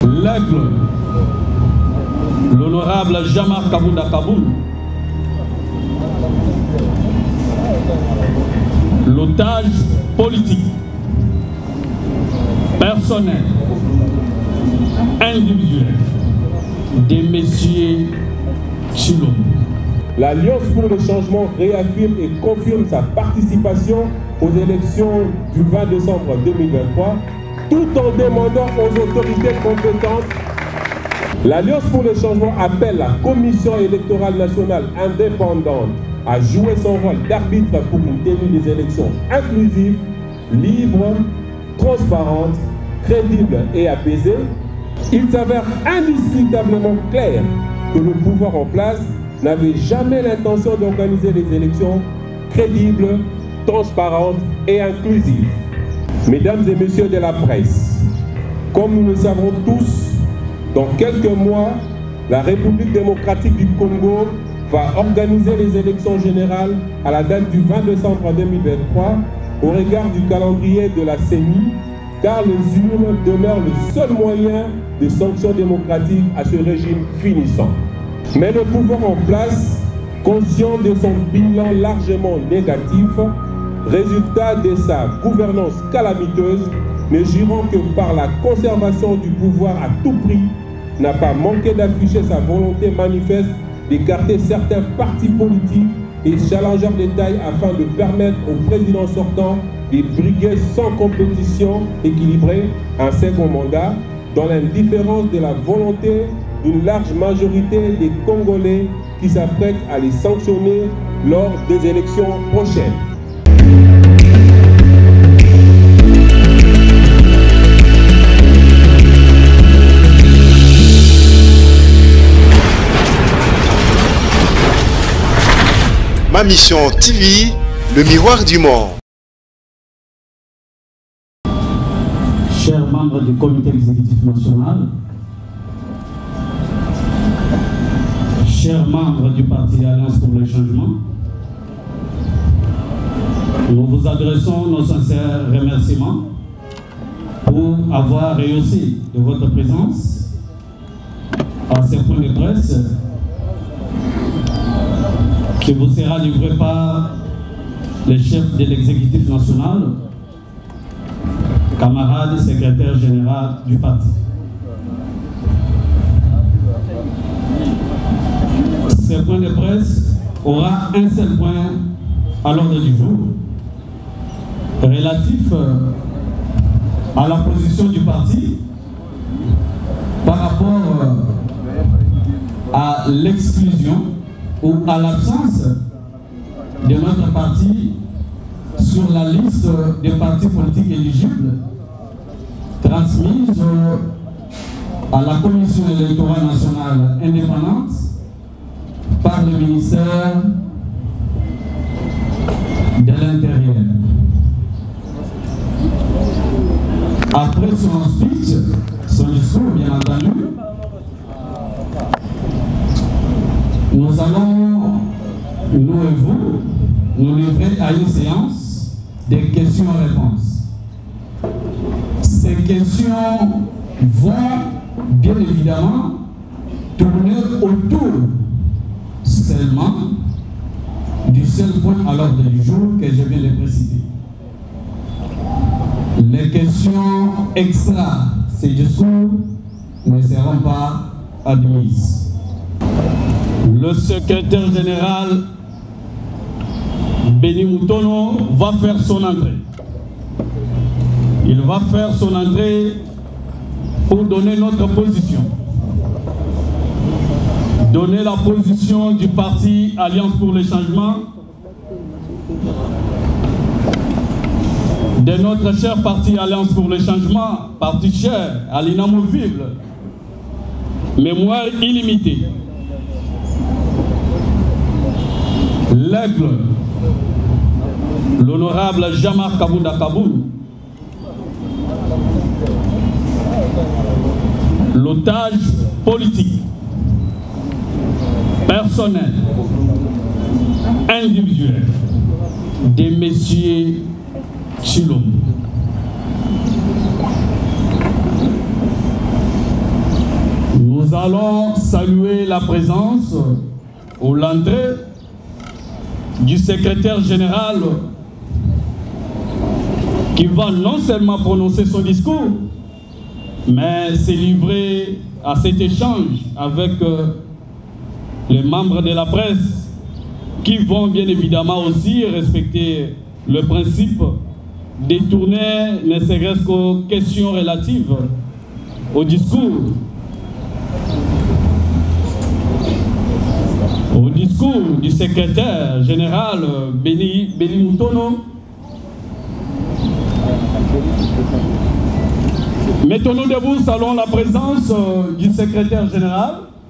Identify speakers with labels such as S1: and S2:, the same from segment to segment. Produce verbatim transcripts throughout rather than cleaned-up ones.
S1: l'aigle, l'honorable Jean-Marc Kabounda Kaboul, l'otage politique, personnel, individuel des messieurs Chilombo.
S2: L'Alliance pour le changement réaffirme et confirme sa participation aux élections du vingt décembre deux mille vingt-trois, tout en demandant aux autorités compétentes. L'Alliance pour le changement appelle la Commission électorale nationale indépendante à jouer son rôle d'arbitre pour une tenue des élections inclusives, libres, transparentes, crédibles et apaisées. Il s'avère indiscutablement clair que le pouvoir en place n'avait jamais l'intention d'organiser des élections crédibles, transparentes et inclusives. Mesdames et messieurs de la presse, comme nous le savons tous, dans quelques mois, la République démocratique du Congo va organiser les élections générales à la date du vingt décembre deux mille vingt-trois au regard du calendrier de la C E N I, car les urnes demeurent le seul moyen de sanction démocratique à ce régime finissant. Mais le pouvoir en place, conscient de son bilan largement négatif, résultat de sa gouvernance calamiteuse, ne jurant que par la conservation du pouvoir à tout prix, n'a pas manqué d'afficher sa volonté manifeste d'écarter certains partis politiques et challengeurs de taille afin de permettre au président sortant de briguer sans compétition équilibrée un second mandat dans l'indifférence de la volonté d'une large majorité des Congolais qui s'apprêtent à les sanctionner lors des élections prochaines.
S3: Ma mission T V, le miroir du monde.
S1: Chers membres du comité exécutif national, chers membres du parti Alliance pour le changement, nous vous adressons nos sincères remerciements pour avoir réussi de votre présence à ce point de presse qui vous sera livré par le chef de l'exécutif national, camarade secrétaire général du parti. Ce point de presse aura un seul point à l'ordre du jour, relatif à la position du parti par rapport à l'exclusion ou à l'absence de notre parti sur la liste des partis politiques éligibles transmise à la Commission électorale nationale indépendante par le ministère de l'Intérieur. Après son speech, son discours bien entendu, nous allons, nous et vous, nous livrer à une séance de questions-réponses. Ces questions vont bien évidemment tourner autour seulement du seul point à l'ordre du jour que je viens de préciser. Les questions extra ces discours ne seront pas admises. Le secrétaire général Béni Moutono va faire son entrée. Il va faire son entrée pour donner notre position. Donner la position du parti Alliance pour le changement, de notre cher parti Alliance pour le changement, parti cher, à l'inamovible, mémoire illimitée. L'aigle, l'honorable Jean-Marc Kabounda Kaboul, l'otage politique, personnel, individuel des messieurs Chilombo. Nous allons saluer la présence ou l'entrée du secrétaire général qui va non seulement prononcer son discours, mais se livrer à cet échange avec les membres de la presse qui vont bien évidemment aussi respecter le principe détourner ne serait-ce qu'aux questions relatives au discours. Au discours du secrétaire général Béni, Béni Moutono. Mettons-nous debout, saluons la présence du secrétaire général.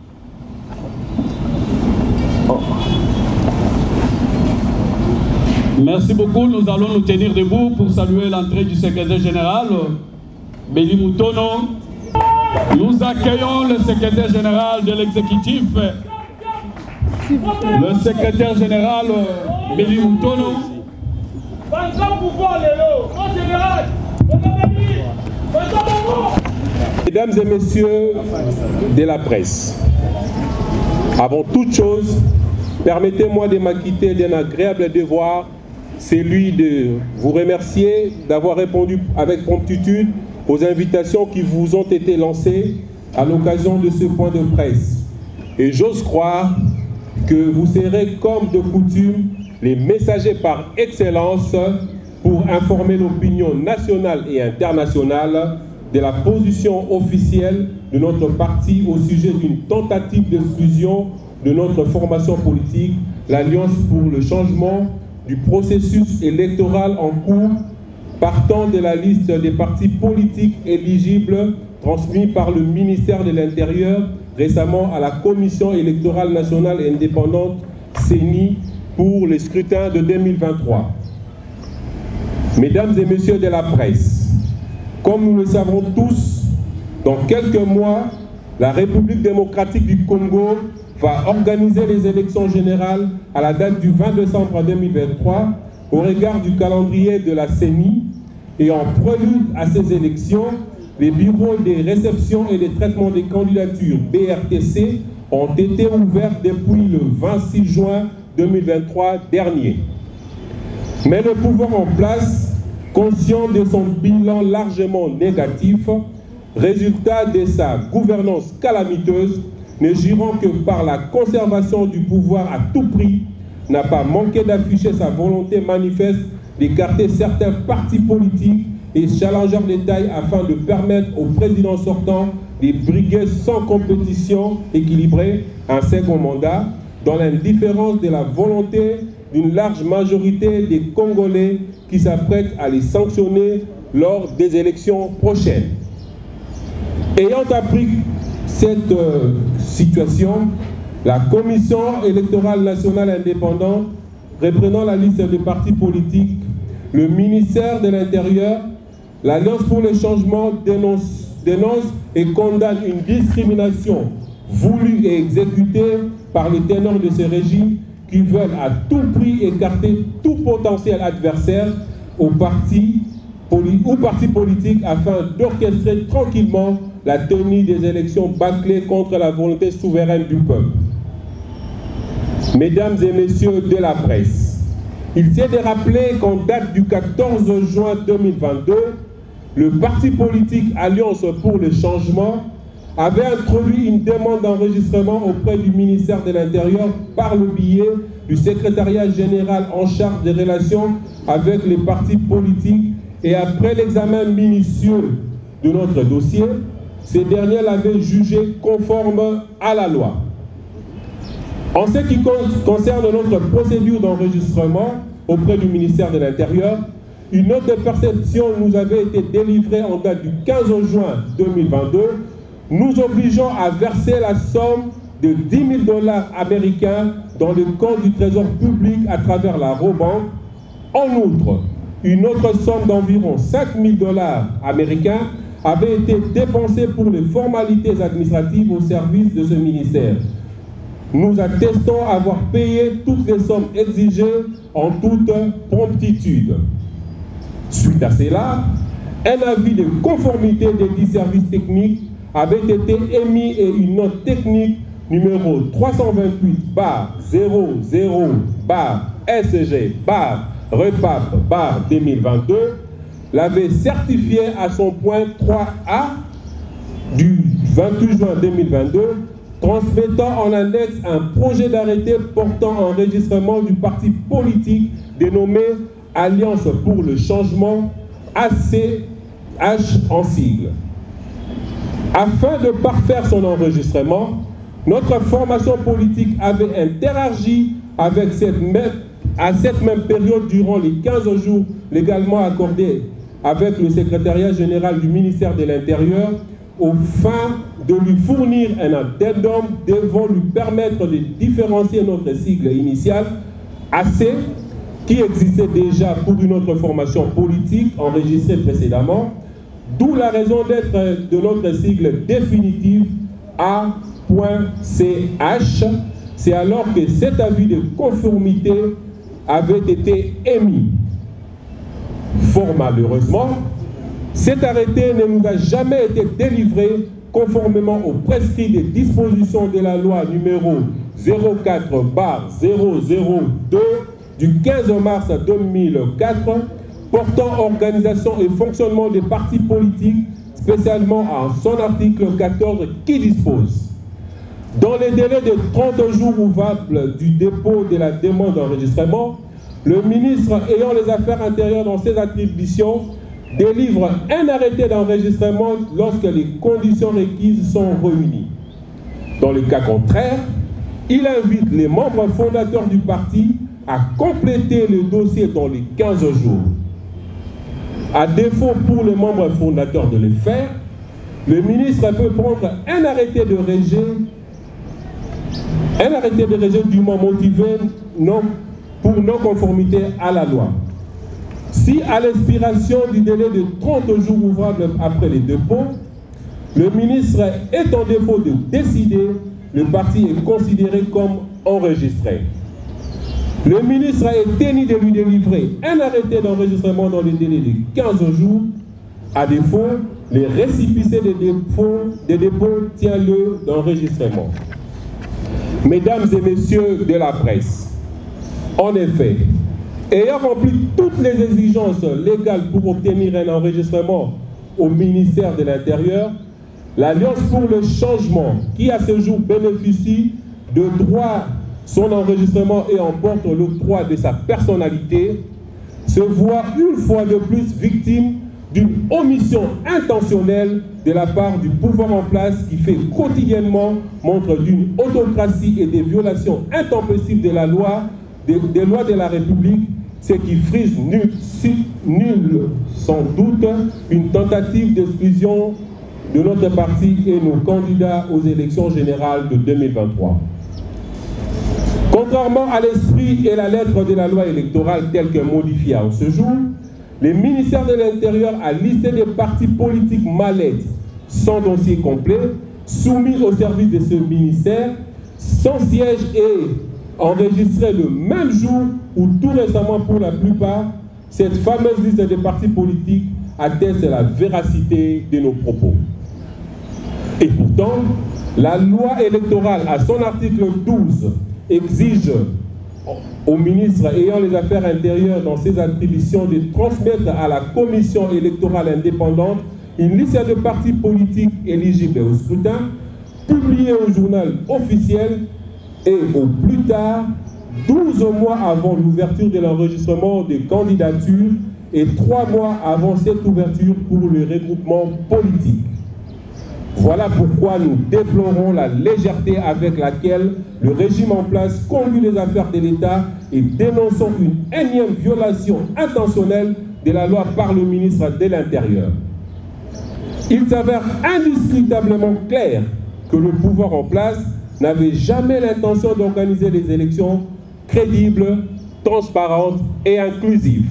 S1: Merci beaucoup, nous allons nous tenir debout pour saluer l'entrée du secrétaire général Béni Moutono. Nous accueillons le secrétaire général de l'exécutif, le secrétaire général Béni Moutono.
S2: Mesdames et messieurs de la presse, avant toute chose, permettez-moi de m'acquitter d'un agréable devoir, celui de vous remercier d'avoir répondu avec promptitude aux invitations qui vous ont été lancées à l'occasion de ce point de presse. Et j'ose croire que vous serez, comme de coutume, les messagers par excellence pour informer l'opinion nationale et internationale de la position officielle de notre parti au sujet d'une tentative d'exclusion de notre formation politique, l'Alliance pour le changement, du processus électoral en cours, partant de la liste des partis politiques éligibles transmis par le ministère de l'Intérieur récemment à la Commission électorale nationale et indépendante C E N I pour le scrutin de deux mille vingt-trois. Mesdames et messieurs de la presse, comme nous le savons tous, dans quelques mois, la République démocratique du Congo va organiser les élections générales à la date du vingt décembre deux mille vingt-trois au regard du calendrier de la C E N I, et en prélude à ces élections, les bureaux des réceptions et des traitements des candidatures B R T C ont été ouverts depuis le vingt-six juin deux mille vingt-trois dernier. Mais le pouvoir en place, conscient de son bilan largement négatif, résultat de sa gouvernance calamiteuse, ne jurant que par la conservation du pouvoir à tout prix, n'a pas manqué d'afficher sa volonté manifeste d'écarter certains partis politiques et challengeurs de taille afin de permettre au président sortant de briguer sans compétition équilibrée un second mandat, dans l'indifférence de la volonté d'une large majorité des Congolais qui s'apprêtent à les sanctionner lors des élections prochaines. Ayant appris cette euh, situation, la Commission électorale nationale indépendante, reprenant la liste des partis politiques, le ministère de l'Intérieur, l'Alliance pour le changement dénonce, dénonce et condamne une discrimination voulue et exécutée par les ténors de ce régime qui veulent à tout prix écarter tout potentiel adversaire aux partis, aux partis politiques afin d'orchestrer tranquillement la tenue des élections bâclées contre la volonté souveraine du peuple. Mesdames et messieurs de la presse, il s'est de rappeler qu'en date du quatorze juin deux mille vingt-deux, le parti politique Alliance pour le changement avait introduit une demande d'enregistrement auprès du ministère de l'Intérieur par le biais du secrétariat général en charge des relations avec les partis politiques, et après l'examen minutieux de notre dossier, ces derniers l'avaient jugé conforme à la loi. En ce qui concerne notre procédure d'enregistrement auprès du ministère de l'Intérieur, une note de perception nous avait été délivrée en date du quinze juin deux mille vingt-deux, nous obligeant à verser la somme de dix mille dollars américains dans le compte du Trésor public à travers la Robank. En outre, une autre somme d'environ cinq mille dollars américains avait été dépensée pour les formalités administratives au service de ce ministère. Nous attestons avoir payé toutes les sommes exigées en toute promptitude. Suite à cela, un avis de conformité des dix services techniques avait été émis et une note technique numéro trois cent vingt-huit barre zéro zéro barre S G barre Repap barre deux mille vingt-deux l'avait certifié à son point trois A du vingt-huit juin deux mille vingt-deux, transmettant en annexe un projet d'arrêté portant enregistrement du parti politique dénommé Alliance pour le changement, A C H en sigle. Afin de parfaire son enregistrement, notre formation politique avait interagi avec cette même, à cette même période durant les quinze jours légalement accordés avec le secrétariat général du ministère de l'Intérieur au fin de lui fournir un addendum devant lui permettre de différencier notre sigle initial A C, qui existait déjà pour une autre formation politique enregistrée précédemment, d'où la raison d'être de notre sigle définitif A C H. C'est alors que cet avis de conformité avait été émis. Fort malheureusement, cet arrêté ne nous a jamais été délivré conformément aux prescrits des dispositions de la loi numéro zéro quatre barre zéro zéro deux du quinze mars deux mille quatre portant organisation et fonctionnement des partis politiques, spécialement en son article quatorze qui dispose: dans les délais de trente jours ouvrables du dépôt de la demande d'enregistrement, le ministre ayant les affaires intérieures dans ses attributions délivre un arrêté d'enregistrement lorsque les conditions requises sont réunies. Dans le cas contraire, il invite les membres fondateurs du parti à compléter le dossier dans les quinze jours. À défaut pour les membres fondateurs de le faire, le ministre peut prendre un arrêté de rejet, un arrêté de rejet dûment motivé non, pour non-conformité à la loi. Si à l'expiration du délai de trente jours ouvrables après les dépôts, le ministre est en défaut de décider, le parti est considéré comme enregistré. Le ministre est tenu de lui délivrer un arrêté d'enregistrement dans le délai de quinze jours. À défaut, le récépissé des dépôts, des dépôts tient le d'enregistrement. Mesdames et messieurs de la presse, en effet, ayant rempli toutes les exigences légales pour obtenir un enregistrement au ministère de l'Intérieur, l'Alliance pour le changement, qui à ce jour bénéficie de droit son enregistrement et emporte l'octroi de sa personnalité, se voit une fois de plus victime d'une omission intentionnelle de la part du pouvoir en place qui fait quotidiennement montre d'une autocratie et des violations intempestives de la loi, des, des lois de la République, ce qui frise nul, nul sans doute une tentative d'exclusion de notre parti et nos candidats aux élections générales de deux mille vingt-trois. Contrairement à l'esprit et la lettre de la loi électorale telle que modifiée en ce jour, le ministère de l'Intérieur a listé des partis politiques mallettes sans dossier complet, soumis au service de ce ministère, sans siège et enregistrés le même jour où tout récemment pour la plupart, cette fameuse liste des partis politiques atteste la véracité de nos propos. Et pourtant, la loi électorale à son article douze exige au ministre ayant les affaires intérieures dans ses attributions de transmettre à la commission électorale indépendante une liste de partis politiques éligibles au scrutin, publiée au journal officiel et au plus tard douze mois avant l'ouverture de l'enregistrement des candidatures et trois mois avant cette ouverture pour le regroupement politique. Voilà pourquoi nous déplorons la légèreté avec laquelle le régime en place conduit les affaires de l'État et dénonçons une énième violation intentionnelle de la loi par le ministre de l'Intérieur. Il s'avère indiscutablement clair que le pouvoir en place n'avait jamais l'intention d'organiser les élections crédibles, transparentes et inclusives.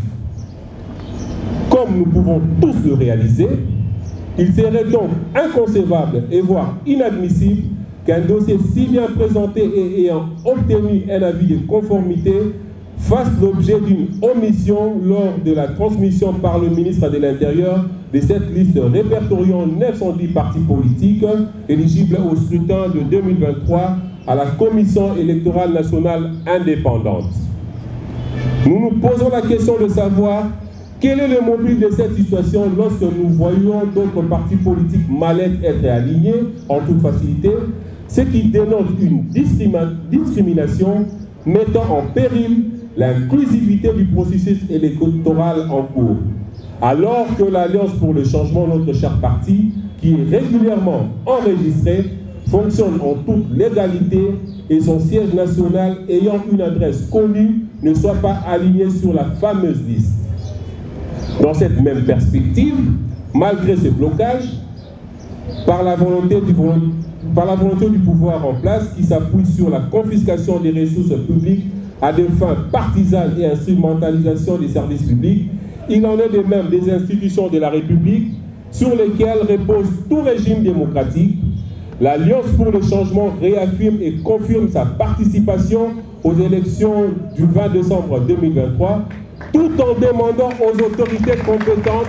S2: Comme nous pouvons tous le réaliser, il serait donc inconcevable et voire inadmissible qu'un dossier si bien présenté et ayant obtenu un avis de conformité fasse l'objet d'une omission lors de la transmission par le ministre de l'Intérieur de cette liste répertoriant neuf cent dix partis politiques éligibles au scrutin de deux mille vingt-trois à la Commission électorale nationale indépendante. Nous nous posons la question de savoir quel est le mobile de cette situation lorsque nous voyons d'autres partis politiques malades être alignés en toute facilité, ce qui dénote une discrimination mettant en péril l'inclusivité du processus électoral en cours. Alors que l'Alliance pour le changement, notre cher parti, qui est régulièrement enregistré, fonctionne en toute légalité et son siège national ayant une adresse connue ne soit pas aligné sur la fameuse liste. Dans cette même perspective, malgré ce blocage, par la volonté du, par la volonté du pouvoir en place qui s'appuie sur la confiscation des ressources publiques à des fins partisanes et instrumentalisation des services publics, il en est de même des institutions de la République sur lesquelles repose tout régime démocratique. L'Alliance pour le changement réaffirme et confirme sa participation aux élections du vingt décembre deux mille vingt-trois, tout en demandant aux autorités compétentes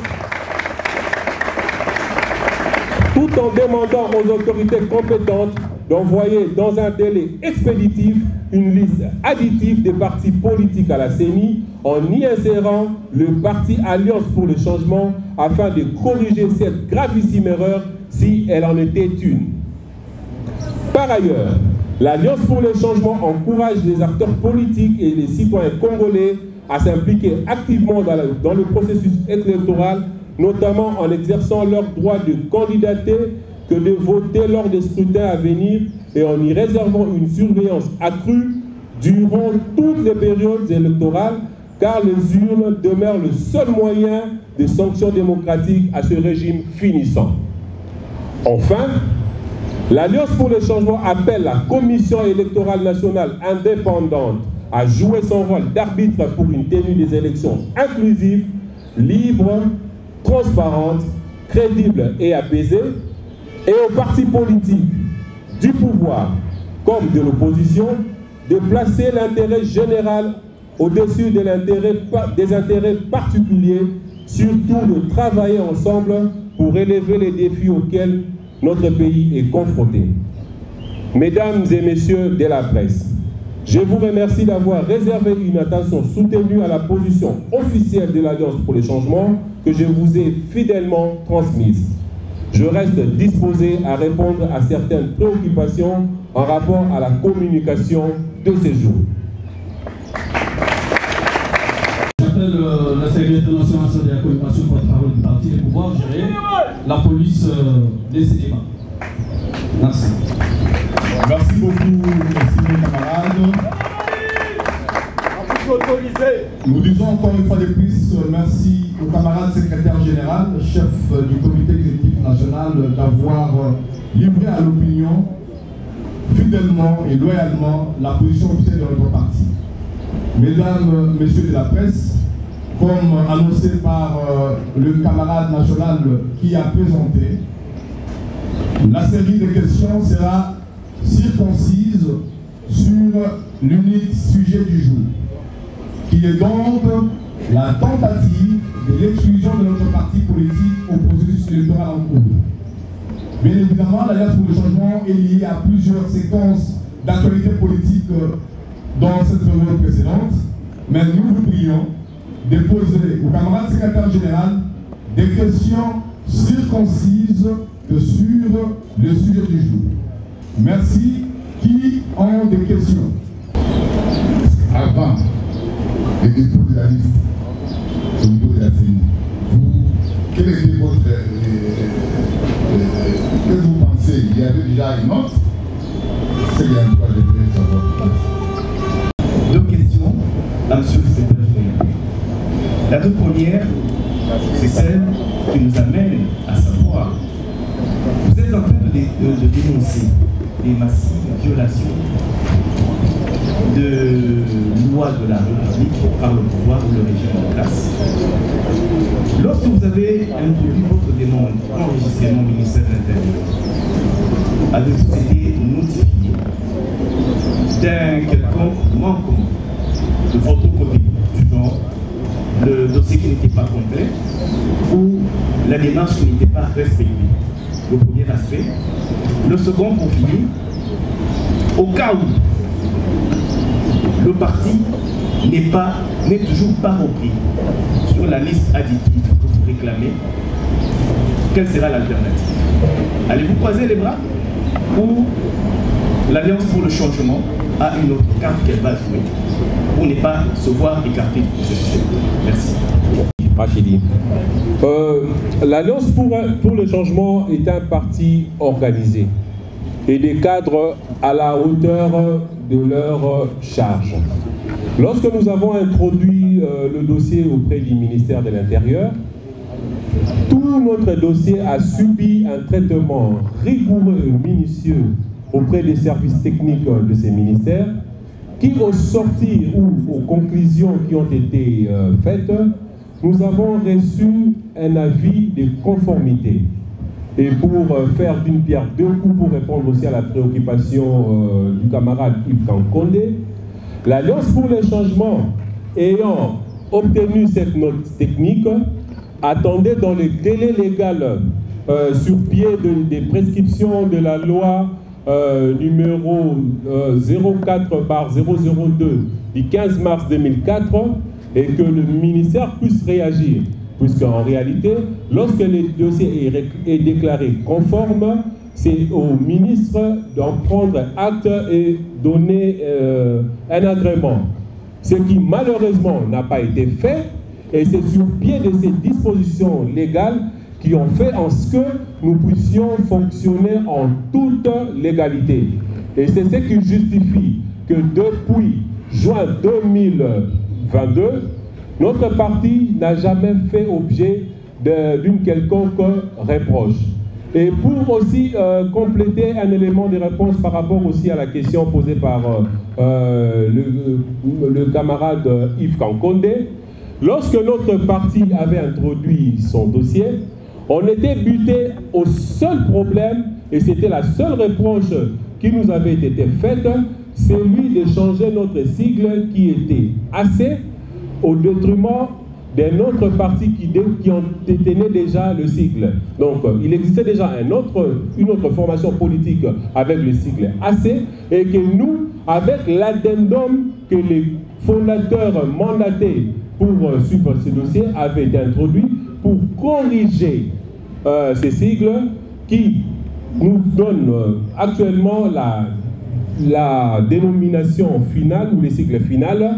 S2: tout en demandant aux autorités compétentes d'envoyer dans un délai expéditif une liste additive des partis politiques à la C E N I en y insérant le parti Alliance pour le changement afin de corriger cette gravissime erreur si elle en était une. Par ailleurs, l'Alliance pour le changement encourage les acteurs politiques et les citoyens congolais à s'impliquer activement dans, la, dans le processus électoral, notamment en exerçant leur droit de candidater que de voter lors des scrutins à venir et en y réservant une surveillance accrue durant toutes les périodes électorales, car les urnes demeurent le seul moyen de sanction démocratique à ce régime finissant. Enfin, l'Alliance pour le changement appelle la Commission électorale nationale indépendante à jouer son rôle d'arbitre pour une tenue des élections inclusives, libres, transparentes, crédibles et apaisées, et aux partis politiques du pouvoir comme de l'opposition de placer l'intérêt général au-dessus de l'intérêt, des intérêts particuliers, surtout de travailler ensemble pour relever les défis auxquels notre pays est confronté. Mesdames et messieurs de la presse, je vous remercie d'avoir réservé une attention soutenue à la position officielle de l'Alliance pour les changements que je vous ai fidèlement transmise. Je reste disposé à répondre à certaines préoccupations en rapport à la communication de ces jours.
S1: J'appelle euh, la Secrétaire nationale de la communication pour le travail du parti et pouvoir gérer la police euh, des cinémas. Merci.
S4: Merci beaucoup, merci mes camarades. Nous disons encore une fois de plus merci au camarade secrétaire général, chef du comité exécutif national, d'avoir livré à l'opinion fidèlement et loyalement la position officielle de notre parti. Mesdames, messieurs de la presse, comme annoncé par le camarade national qui a présenté, la série de questions sera circoncise sur l'unique sujet du jour, qui est donc la tentative de l'exclusion de notre parti politique au processus électoral en cours. Bien évidemment, l'Alliance pour le changement est liée à plusieurs séquences d'actualité politique dans cette période précédente, mais nous vous prions de poser au camarade secrétaire général des questions circoncises que sur le sujet du jour. Merci. Qui ont des questions?
S5: Avant le dépôt de la liste au niveau de la C E N I, vous, quel était votre... Euh, euh, qu'est-ce que vous pensez? Il y avait déjà une note? C'est bien quoi je voulais savoir.
S6: Deux questions à M. le secrétaire général. La toute première, c'est celle qui nous amène à savoir, vous êtes en train de, de, de dénoncer des massives violations de lois de la République par le pouvoir ou le régime en place. Lorsque vous avez introduit votre demande enregistrement au ministère de l'Intérieur, avez-vous été notifié d'un quelconque manquement de votre côté, du genre le dossier qui n'était pas complet ou la démarche qui n'était pas respectée. Le premier aspect. Le second, pour finir, au cas où le parti n'est pas, n'est toujours pas repris sur la liste additive que vous réclamez, quelle sera l'alternative? Allez-vous croiser les bras ou l'Alliance pour le changement a une autre carte qu'elle va jouer pour ne pas se voir écarter de ce système? Merci.
S2: Rachidi. Euh, L'Alliance pour, pour le changement est un parti organisé et des cadres à la hauteur de leur charge. Lorsque nous avons introduit euh, le dossier auprès du ministère de l'Intérieur, tout notre dossier a subi un traitement rigoureux et minutieux auprès des services techniques de ces ministères qui, au sortir ou aux conclusions qui ont été euh, faites, nous avons reçu un avis de conformité. Et pour euh, faire d'une pierre deux coups, pour répondre aussi à la préoccupation euh, du camarade Yves Kankondé, l'Alliance pour le changement, ayant obtenu cette note technique, attendait dans les délais légaux euh, sur pied de, des prescriptions de la loi euh, numéro euh, zéro quatre barre zéro zéro deux du quinze mars deux mille quatre et que le ministère puisse réagir. Puisqu'en réalité, lorsque le dossier est, est déclaré conforme, c'est au ministre d'en prendre acte et donner euh, un agrément. Ce qui malheureusement n'a pas été fait, et c'est sur pied de ces dispositions légales qui ont fait en ce que nous puissions fonctionner en toute légalité. Et c'est ce qui justifie que depuis juin deux mille vingt-deux, notre parti n'a jamais fait objet d'une quelconque reproche. Et pour aussi euh, compléter un élément de réponse par rapport aussi à la question posée par euh, le, le camarade Yves Kankondé, lorsque notre parti avait introduit son dossier, on était buté au seul problème, et c'était la seule reproche qui nous avait été faite, c'est lui de changer notre sigle qui était assez au détriment d'un autre parti qui, qui en détenait déjà le sigle. Donc, il existait déjà un autre, une autre formation politique avec le sigle A C, et que nous, avec l'addendum que les fondateurs mandatés pour euh, suivre ce dossier avaient été introduits pour corriger euh, ces sigles qui nous donnent euh, actuellement la, la dénomination finale ou les sigles finales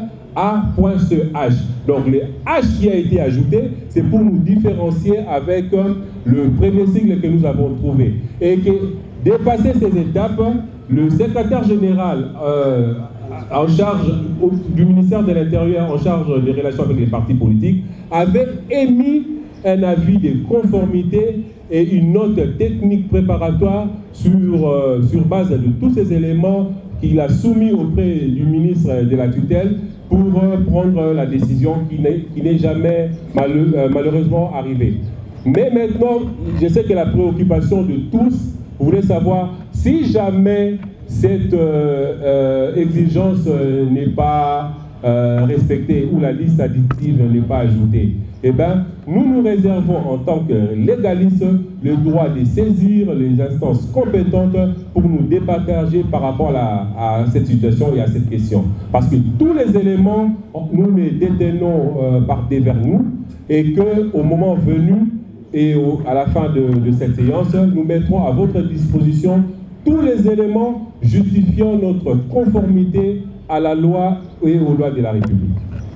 S2: A.C.H. Donc le H qui a été ajouté, c'est pour nous différencier avec euh, le premier sigle que nous avons trouvé. Et que, dépasser ces étapes, le secrétaire général euh, en charge du ministère de l'Intérieur, en charge des relations avec les partis politiques, avait émis un avis de conformité et une note technique préparatoire sur, euh, sur base de tous ces éléments qu'il a soumis auprès du ministre de la tutelle pour euh, prendre la décision qui n'est jamais malhe euh, malheureusement arrivée. Mais maintenant, je sais que la préoccupation de tous, vous voulez savoir si jamais cette euh, euh, exigence euh, n'est pas euh, respectée ou la liste additive n'est pas ajoutée. Eh bien, nous nous réservons en tant que légalistes le droit de saisir les instances compétentes pour nous départager par rapport à, à cette situation et à cette question. Parce que tous les éléments, nous les détenons euh, par devers nous et qu'au moment venu et au, à la fin de, de cette séance, nous mettrons à votre disposition tous les éléments justifiant notre conformité à la loi et aux lois de la République.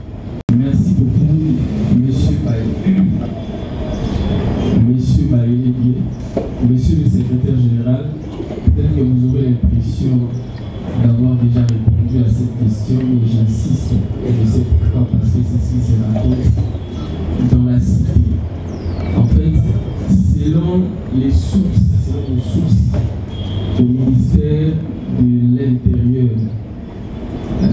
S7: Merci beaucoup, Monsieur Baye. Monsieur Baye, Monsieur le secrétaire général, peut-être que vous aurez l'impression d'avoir déjà répondu à cette question, mais j'insiste, et je sais pourquoi, parce que ceci se raconte dans la cité. En fait, selon les sources, selon les sources au ministère de l'Intérieur, euh,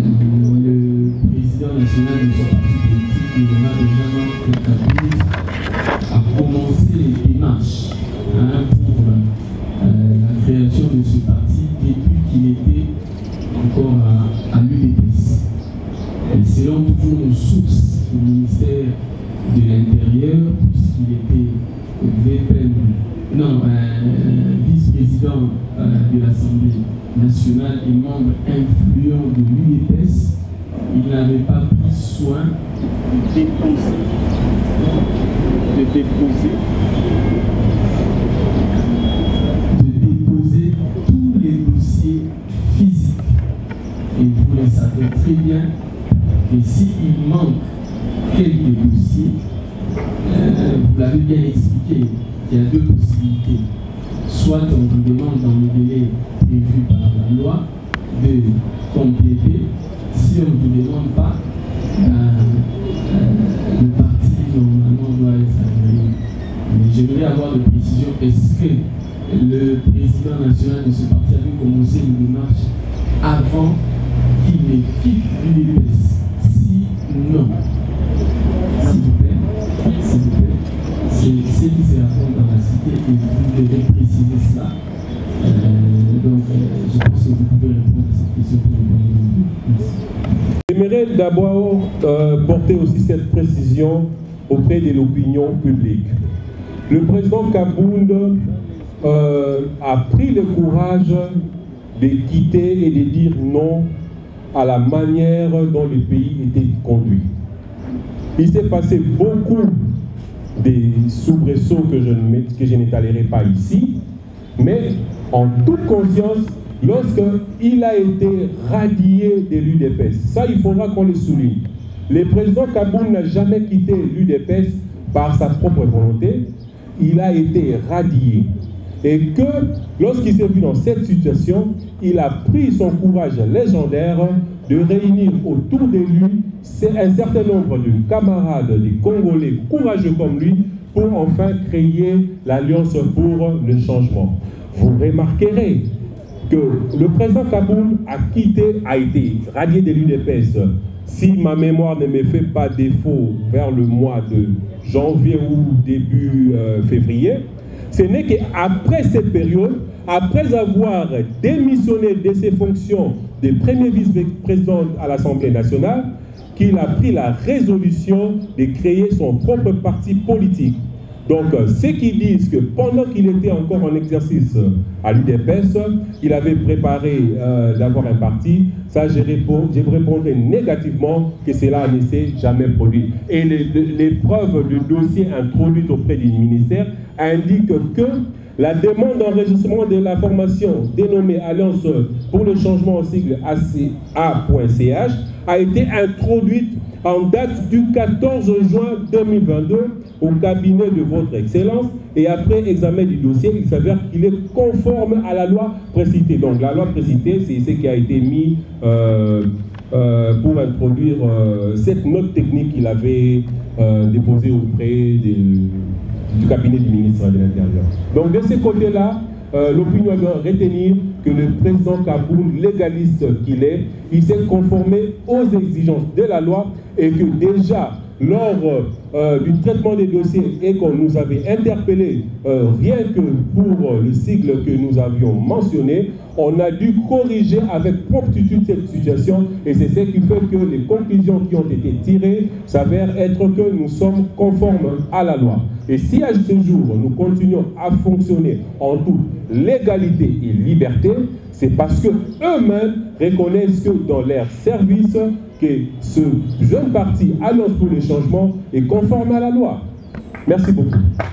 S7: le président national de son parti politique, le Benjamin Kabila, a commencé les démarches hein, pour euh, la création de ce parti depuis qu'il était encore à, à l'U D P S. l'Assemblée nationale et membre influent de l'U D P S, il n'avait pas pris soin de déposer, de déposer, de déposer tous les dossiers physiques. Et vous le savez très bien que s'il manque quelques dossiers, euh, vous l'avez bien expliqué, il y a deux possibilités. Soit on vous demande dans le délai prévu par la loi de compléter. Si on ne vous demande pas, euh, euh, le parti normalement doit être agréé. Mais j'aimerais avoir des précisions. Est-ce que le président national de ce parti avait commencé une démarche avant qu'il ne quitte l'U D P S? Si non, s'il vous plaît, s'il vous plaît, c'est qui se raconte dans la cité et vous devez préciser cela. Euh, donc, euh, je pense que vous pouvez répondre à cette question pour le Merci.
S2: J'aimerais d'abord euh, porter aussi cette précision auprès de l'opinion publique. Le président Kabound euh, a pris le courage de quitter et de dire non à la manière dont le pays était conduit. Il s'est passé beaucoup de soubresauts que je, que je n'étalerai pas ici, mais en toute conscience, lorsqu'il a été radié de l'U D P S, ça il faudra qu'on le souligne. Le président Kabound n'a jamais quitté l'U D P S par sa propre volonté, il a été radié. Et que lorsqu'il s'est vu dans cette situation, il a pris son courage légendaire de réunir autour de lui un certain nombre de camarades, de Congolais courageux comme lui, pour enfin créer l'Alliance pour le changement. Vous remarquerez que le président Kabound a quitté, a été radié de l'U D P S, si ma mémoire ne me fait pas défaut, vers le mois de janvier ou début euh, février. Ce n'est qu'après cette période, après avoir démissionné de ses fonctions de premier vice-président à l'Assemblée nationale, qu'il a pris la résolution de créer son propre parti politique. Donc, ceux qui disent que pendant qu'il était encore en exercice à l'U D P S, il avait préparé euh, d'avoir un parti, ça je, réponds, je répondrai négativement que cela ne s'est jamais produit. Et les, les preuves du dossier introduit auprès du ministère indiquent que la demande d'enregistrement de la formation dénommée Alliance pour le changement en sigle A point C H a été introduite en date du quatorze juin deux mille vingt-deux au cabinet de votre Excellence, et après examen du dossier, il s'avère qu'il est conforme à la loi précitée. Donc la loi précitée, c'est ce qui a été mis euh, euh, pour introduire euh, cette note technique qu'il avait euh, déposée auprès des, du cabinet du ministre de l'Intérieur. Donc de ce côté-là, euh, l'opinion doit retenir que le président Kabound, légaliste qu'il est, il s'est conformé aux exigences de la loi, et que déjà, lors euh, du traitement des dossiers et qu'on nous avait interpellé, euh, rien que pour le sigle que nous avions mentionné, on a dû corriger avec promptitude cette situation, et c'est ce qui fait que les conclusions qui ont été tirées s'avèrent être que nous sommes conformes à la loi. Et si à ce jour, nous continuons à fonctionner en toute légalité et liberté, c'est parce qu'eux-mêmes reconnaissent que dans leur service, que ce jeune parti Alliance pour le changement est conforme à la loi. Merci beaucoup.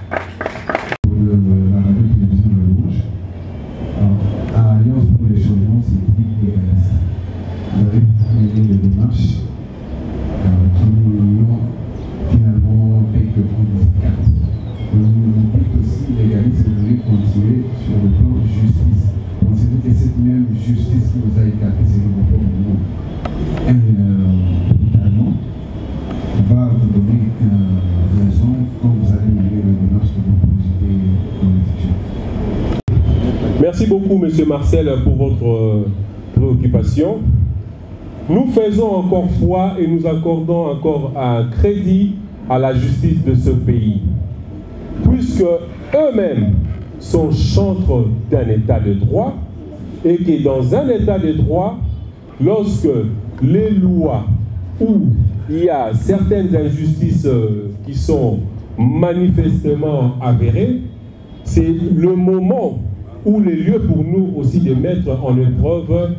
S8: Alliance pour le changement, c'est dit légaliste. Vous avez mené des démarches qui ont finalement fait que prendre cette carte. Vous nous dites aussi légaliste, vous voulez continuer sur le plan de justice. Pensez-vous que cette même justice qui vous a écarté, c'est le bon moment brutalement, va vous donner euh, raison quand vous allez mener le démarche que vous projetez dans le futur.
S2: Merci beaucoup, M. Marcel, pour votre euh, préoccupation. Nous faisons encore foi et nous accordons encore un crédit à la justice de ce pays, puisque eux-mêmes sont chantres d'un état de droit, et que dans un état de droit, lorsque les lois où il y a certaines injustices qui sont manifestement avérées, c'est le moment ou les lieux pour nous aussi de mettre en épreuve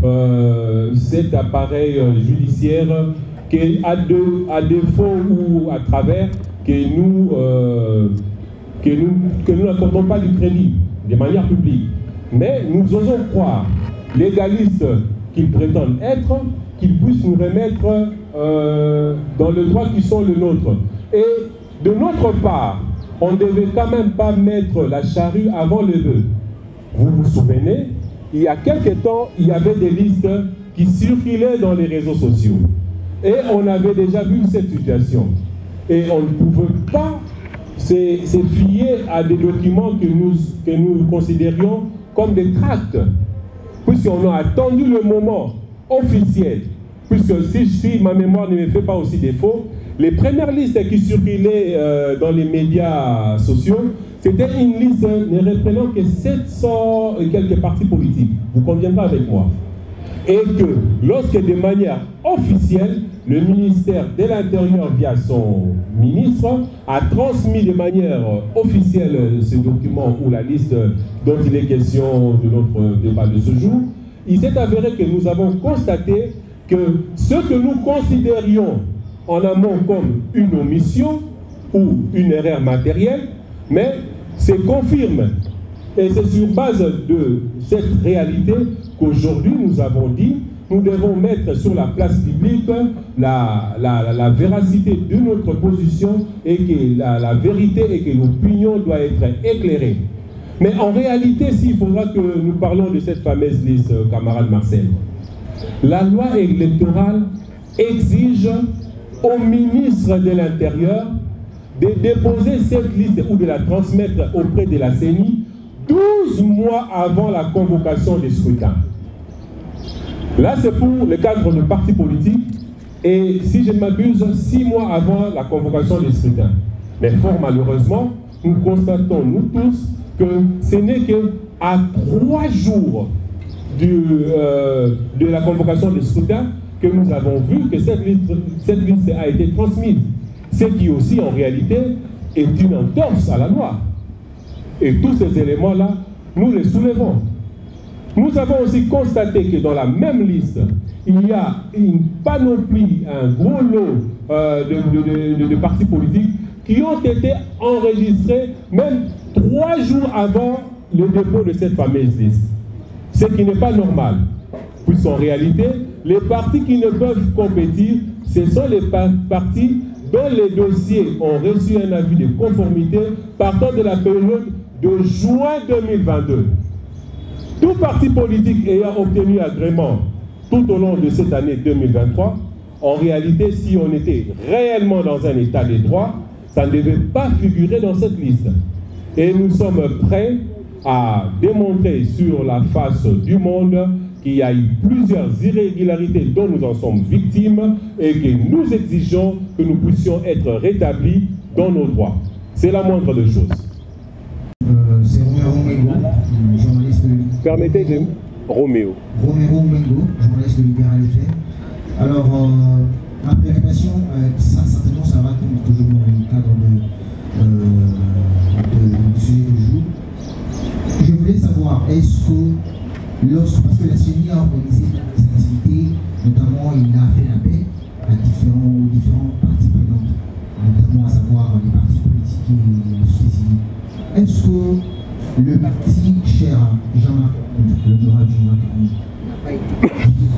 S2: euh, cet appareil judiciaire qui, à, de, à défaut ou à travers, que nous, euh, que nous, que nous n'accordons pas du crédit de manière publique. Mais nous osons croire, légalistes qu'ils prétendent être, qu'ils puissent nous remettre euh, dans le droit qui sont le nôtre. Et de notre part, on ne devait quand même pas mettre la charrue avant le bœuf. Vous vous souvenez, il y a quelques temps, il y avait des listes qui circulaient dans les réseaux sociaux. Et on avait déjà vu cette situation. Et on ne pouvait pas se, se fier à des documents que nous, que nous considérions comme des tracts. Puisqu'on a attendu le moment officiel. Puisque si, si ma mémoire ne me fait pas aussi défaut, les premières listes qui circulaient euh, dans les médias sociaux, c'était une liste ne reprenant que sept cents et quelques partis politiques. Vous conviendrez avec moi. Et que lorsque de manière officielle, le ministère de l'Intérieur, via son ministre, a transmis de manière officielle ce document ou la liste dont il est question de notre débat de ce jour, il s'est avéré que nous avons constaté que ce que nous considérions en amont comme une omission ou une erreur matérielle, mais se confirme. Et c'est sur base de cette réalité qu'aujourd'hui nous avons dit nous devons mettre sur la place publique la, la, la véracité de notre position et que la, la vérité et que l'opinion doit être éclairée. Mais en réalité, s'il faudra que nous parlons de cette fameuse liste, camarade Marcel, la loi électorale exige au ministre de l'Intérieur de déposer cette liste ou de la transmettre auprès de la C E N I douze mois avant la convocation des scrutins. Là, c'est pour le cadre de partis politiques et, si je ne m'abuse, six mois avant la convocation des scrutins. Mais fort malheureusement, nous constatons, nous tous, que ce n'est qu'à trois jours du, euh, de la convocation des scrutins que nous avons vu que cette liste, cette liste a été transmise. Ce qui aussi, en réalité, est une entorse à la loi. Et tous ces éléments-là, nous les soulevons. Nous avons aussi constaté que dans la même liste, il y a une panoplie, un gros lot euh, de, de, de, de partis politiques qui ont été enregistrés même trois jours avant le dépôt de cette fameuse liste. Ce qui n'est pas normal. Puisqu'en réalité, les partis qui ne peuvent compétir, ce sont les partis dont les dossiers ont reçu un avis de conformité partant de la période de juin deux mille vingt-deux. Tout parti politique ayant obtenu agrément tout au long de cette année deux mille vingt-trois, en réalité, si on était réellement dans un état de droit, ça ne devait pas figurer dans cette liste. Et nous sommes prêts à démontrer sur la face du monde qu'il y a eu plusieurs irrégularités dont nous en sommes victimes et que nous exigeons que nous puissions être rétablis dans nos droits. C'est la moindre des choses.
S9: Euh, c'est Romero Mengo, journaliste de...
S2: Permettez de... Roméo.
S9: Romero Mengo, journaliste de Libéral F M. Alors, euh, ma préoccupation, euh, ça, certainement, ça va toujours dans le cadre de, euh, de, du sujet du jour. Je voulais savoir, est-ce que, lorsque, parce que la C E N I a organisé des activités, notamment il a fait appel à différents, différentes parties prenantes, notamment à savoir les partis politiques et les sociétés civiles. Est-ce que le parti cher à Jean-Marc, l'honorable Jean-Marc, n'a pas été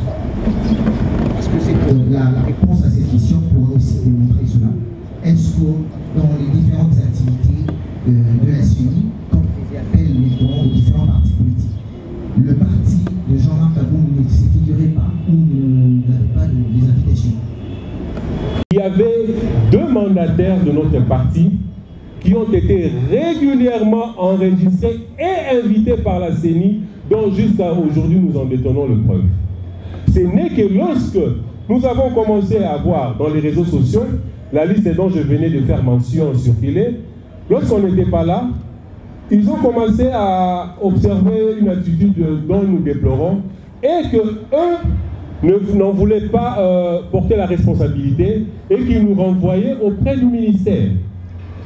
S9: parce que c'est que la, la réponse à cette question pourrait aussi démontrer cela. Est-ce que dans les différentes activités euh, de la C E N I, quand on faisait appel mettons, aux différents partis politiques, le parti de Jean-Marc Kaboum ne se figurait pas ou n'avait pas de, des invitations?
S2: Il y avait deux mandataires de notre parti qui ont été régulièrement enregistrés et invités par la C E N I, dont jusqu'à aujourd'hui nous en détenons le preuve. Ce n'est que lorsque nous avons commencé à voir dans les réseaux sociaux la liste dont je venais de faire mention circuler, lorsqu'on n'était pas là, ils ont commencé à observer une attitude dont nous déplorons et qu'eux n'en voulaient pas euh, porter la responsabilité et qu'ils nous renvoyaient auprès du ministère.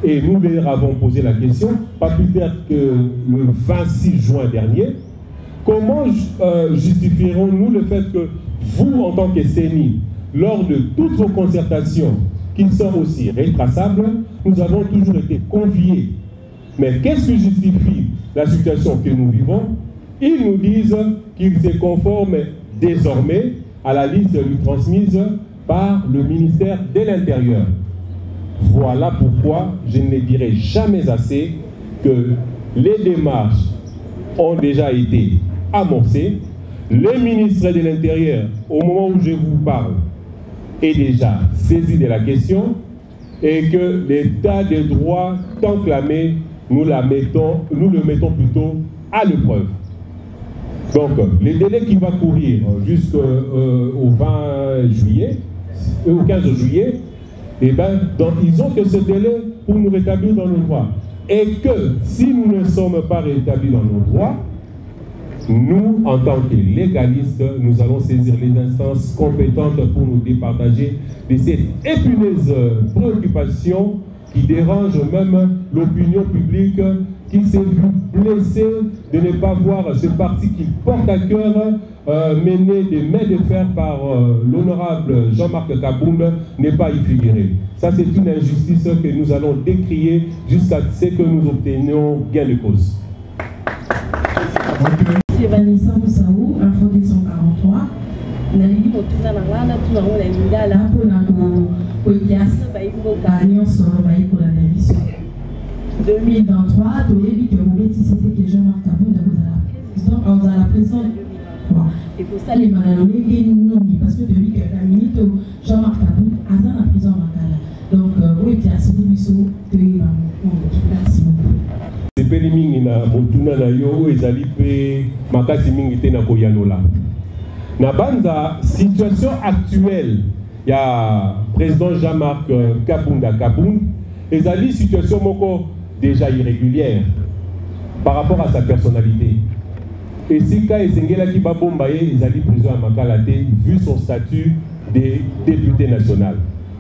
S2: et nous leur avons posé la question, pas plus tard que le vingt-six juin dernier, comment euh, justifierons-nous le fait que vous, en tant que C E N I, lors de toutes vos concertations, qui sont aussi rétraçables, nous avons toujours été conviés. Mais qu'est-ce qui justifie la situation que nous vivons? Ils nous disent qu'ils se conforment désormais à la liste lui transmise par le ministère de l'Intérieur. Voilà pourquoi je ne dirai jamais assez que les démarches ont déjà été amorcées. Le ministre de l'Intérieur, au moment où je vous parle, est déjà saisi de la question et que l'état de droit tant clamé, nous, la mettons, nous le mettons plutôt à l'épreuve. Donc, le délai qui va courir jusqu'au euh, vingt juillet, euh, au quinze juillet, eh ben, donc, ils ont que ce délai pour nous rétablir dans nos droits. Et que si nous ne sommes pas rétablis dans nos droits, nous, en tant que légalistes, nous allons saisir les instances compétentes pour nous départager de cette épineuse préoccupation qui dérange même l'opinion publique, qui s'est vu blessée de ne pas voir ce parti qu'il porte à cœur euh, mené de main de fer par euh, l'honorable Jean-Marc Kabound n'est pas y figurer. Ça, c'est une injustice que nous allons décrier jusqu'à ce que nous obtenions gain de cause.
S10: C'est Vanessa Moussaou, Info deux cent quarante-trois. Nalili motuna na ngana tuna ngona ngala hapo na ko kiasi baiko kanyo soro baiko la émission deux mille vingt-trois to yebi que Mobeti c'était que Jean-Marc Kabound donc on a la présence et pour ça les malades les non parce que depuis quelques minutes Jean-Marc Kabound a dans la prison Makala donc oui kiasi biso to yeba merci beaucoup.
S2: Sepeli mingi na motuna na yo ezali pe makasi mingi te na koyanola. Na banza situation actuelle, il y a président Jean-Marc Kabound à Kabound, ezali situation moko déjà irrégulière par rapport à sa personnalité. Et si ka esengela ki babomba ye ezali président Makala te vu son statut de député national.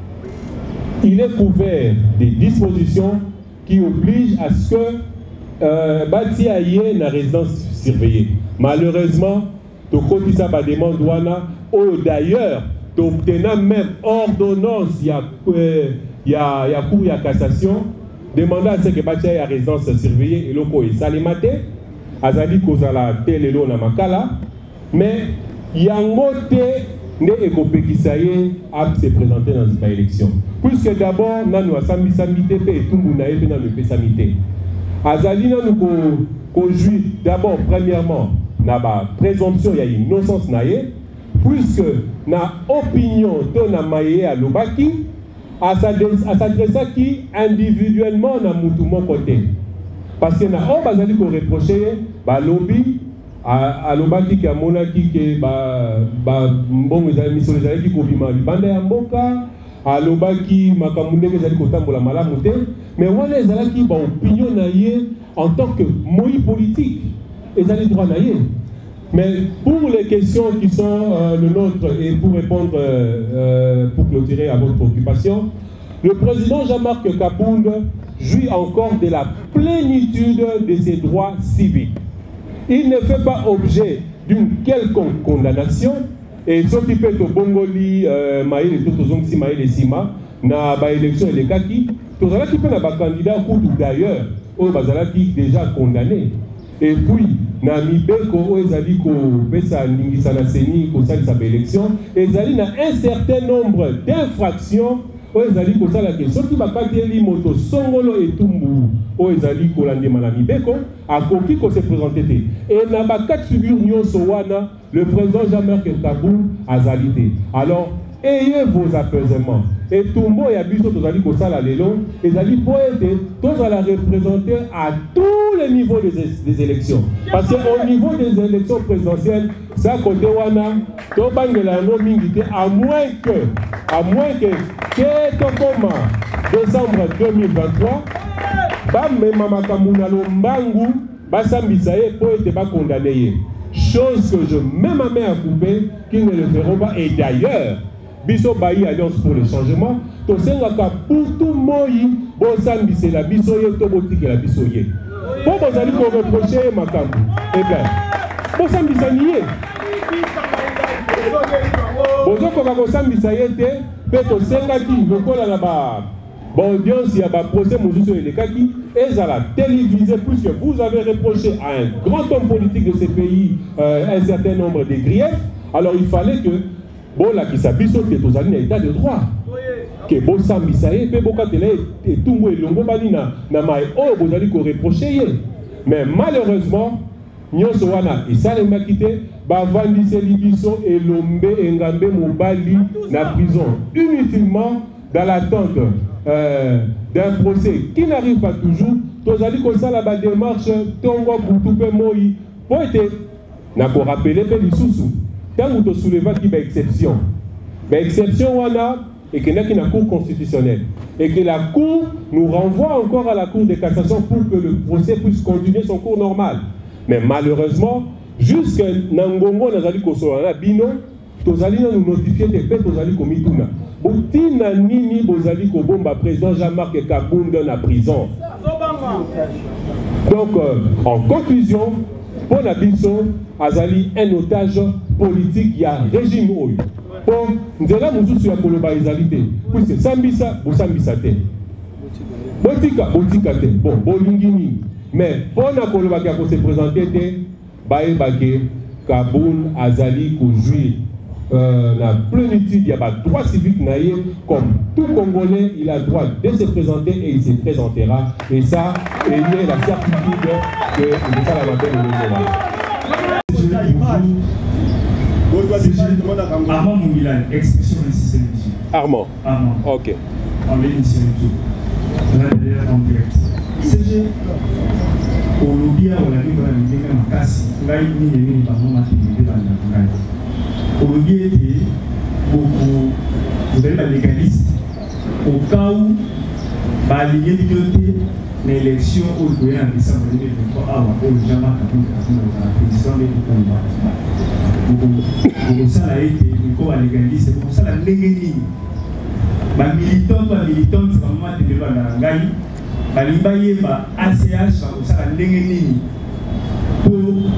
S2: Il est couvert des dispositions qui obligent à ce que Euh, bâti aye na résidence surveillée. Malheureusement, to kotisa ba demande wana ou d'ailleurs to obtenir même ordonnance il y a il y a il y a cour ya cassation demander à ce que bâti aye à résidence surveillée et loko et salimate azali kozala telelo na Makala mais yango te ne ekopekisa ye à se présenter dans cette élection puisque d'abord nanu asambi samité pe tumbu na ye pe na le pesamité. Azalina nous conjuit d'abord, premièrement, na ba présomption, il y a une innocence naïe, puisque na opinion de na maïe à l'obaki, à s'adresser qui individuellement na moutoumon côté. Parce que na on bazali ko reprocher ba lobby à l'obaki qui a monaki qui ba ba mbongo ezali miso ezali ki ko bima libanda ya mboka. Alobaki makamunde que zali kotambola malamu te mais wana ezalaki ba opinion na ye en tant que moi politique ezali droit na ye mais pour les questions qui sont euh, le nôtre et pour répondre euh, euh, pour clôturer à votre préoccupation, le président Jean-Marc Kabound jouit encore de la plénitude de ses droits civiques. Il ne fait pas objet d'une quelconque condamnation. Et ce qui peut être Bongoli, Maïl et tout si Maïl et Sima, na ba élection et les kaki, tout ça qui peut na ba candidat ou d'ailleurs, au bazala qui déjà condamné. Et puis, na mibeko o ezali ko pesa ningisa na seni ko sali sa élection, ezali na un certain nombre d'infractions o ezali ko sala ke soki ba kateli moto songolo etumbu o ezali ko landema na mibeko akoki ko se présenter et na ba quatre figures nyonso wana le président Jean-Marc Kabound a zalité. Alors, ayez vos apaisements. Et tout le monde a vu ce que vous allez faire la lélo. Et vous allez tous à la représenter à tous les niveaux des, des élections. Parce qu'au niveau des élections présidentielles, ça côté wana, to bangela no mingité à moins que, à moins que, que tokoma décembre deux mille vingt-trois, bam me mama kamuna lo mbangu, basambisa ye po ete ba condamné. Chose que je mets ma main à couper, qu'ils ne le feront pas. Et d'ailleurs, biso bayi alliance pour le changement to sengaka pour tout moyi bon sambise la biso ye to botiki la biso ye po bozali ko reprocher makambu eh bien bon sambisa niye bozo ko ka sambisa ye te pe to sengaki lokola na ba bon audience ya ba procès mosusu elekaki ezala télévisé puisque vous avez reproché à un grand homme politique de ce pays euh, un certain nombre de griefs. Alors il fallait que bon la kisabiso te tozali na état de droit que bon sambisa ye pe boka tele et tout mo elongo bali na na mai o bozali ko reprocher ye. Mais malheureusement nyonso wana esalemaki te bavandiseli biso elombe engambe mobali na prison inutilement dans l'attente euh, d'un procès qui n'arrive pas toujours. Tozali kosala ba démarche tongo butu pe moi po ete na ko rappeler pe lisusu tant to souleva ki ba exception ba exception wana et que qui na cour constitutionnelle et que la cour nous renvoie encore à la cour de cassation pour que le procès puisse continuer son cours normal. Mais malheureusement jusque nangongo nazali kosola bino tozali na nous notifier te pe tozali komituna botina nini bozali ko bomba président Jean-Marc Kabunda na prison. Donc euh, en conclusion pour la biso azali un otage politique ya régime oyo pour nzela mususu ya koloba ezalité puisque sambisa bosambisa te botika botika te bon bolingini mais pour na koloba ki ko se présenter te bae bake Kaboun azali ko jouir Euh, la plénitude, il y a pas droit civique naïf, comme tout Congolais, il a le droit de se présenter et il se présentera. Et ça, il y a la certitude que il ça la
S11: matin Armand Moungilan, expression nécessaire.
S2: Armand.
S11: Armand.
S2: Ok.
S11: En ligne sur YouTube. Là, d'ailleurs, en direct. C G, au lobby, on a vu qu'on a mis un casse. Là, il y a mis un moment qui était dans la aujourd'hui était beaucoup, vous avez la légaliste, au cas où, bah, l'idée de l'élection au gouvernement en décembre deux mille vingt-trois, ah, ouais, le Jean-Marc a la président de l'État. Pour ça, la été, pour la légaliste, c'est pour ça la légalité. Ma militante, ma militante, c'est vraiment de l'État dans la gagne. Ma libaye, ma A C H, pour ça la légalité. Pour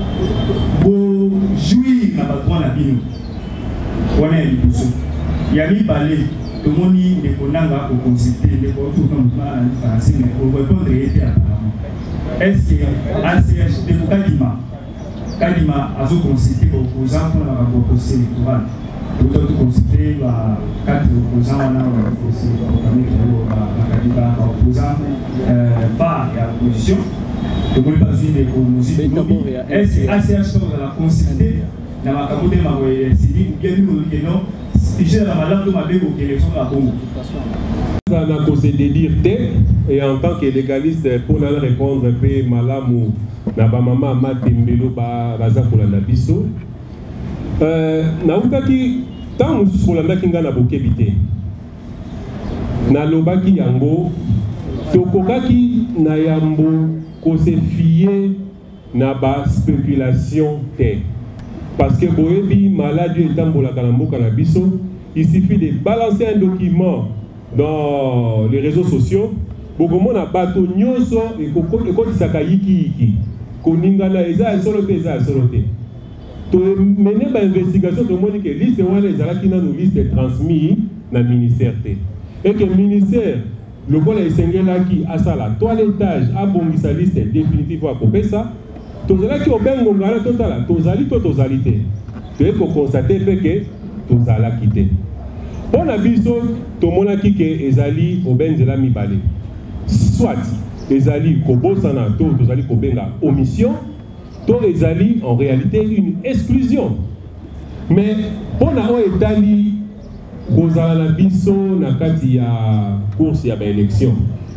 S11: jouir, ma patronne à Bino. On est il y a mis balai, tout le monde est conanga pour consulter, les contours comme ça en français, mais pour répondre apparemment. Est-ce que A C H de Kadima, Kadima a consulté les opposants pour la procès électoral? Vous avez consulté quatre opposants, on a procès pour opposants par et opposition. Vous ne pouvez pas suivre les promotions. Est-ce que A C H a consulté? Na makamude mawe sidi bien nous que non si la madame de ma bégo élection à Congo
S2: ça n'a qu'à se dire et en tant que légaliste pour nous répondre pe malamu na ba mama matembelo ba baza pour la biso euh na utaki tant nous pour la kinga na bokebité na lobaki yango tokokaki na yambo ko se fier na ba spéculation te. Parce que Boebi, maladie étant pour la cannabis, il suffit de balancer un document dans les réseaux sociaux. Beaucoup de monde a bateau nyoso et quand il s'accueille yiki koningana eza soloté eza soloté. To mener une investigation de monde que liste wana ezala kina no liste transmis na ministère te. Et que le ministère le quoi la esengela ki asala toilettage abongisa liste définitive à couper ça. Tozala ki obengo ngala totala tozali to tozalité tu es pour constater que tozala quitté on a biso to monaki ke ezali obenzela mibale soit ezali kobosana to tozali kobenga omission to ezali en réalité une exclusion mais on a etali kozala na biso na kati ya course ya ba élection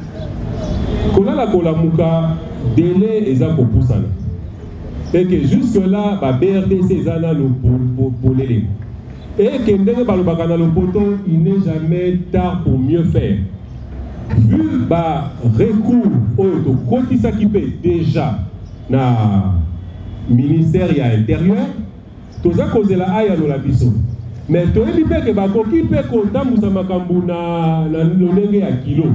S2: kolala kolamuka délai eza kopusana. Et que jusque-là, bah, B R D C, ça n'a pour l'élève. Et que il n'est jamais tard pour mieux faire. Vu le bah, recours au côté s'acquiper déjà dans le ministère intérieur, tout ça cause la aïe à la biso. Mais tu as dit que Bakoki peut compter makambu na na lolenge ya kilo.